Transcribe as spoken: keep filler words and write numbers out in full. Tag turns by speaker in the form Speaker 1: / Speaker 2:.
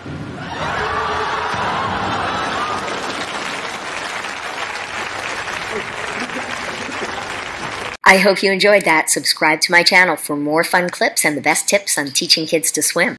Speaker 1: I hope you enjoyed that. Subscribe to my channel for more fun clips and the best tips on teaching kids to swim.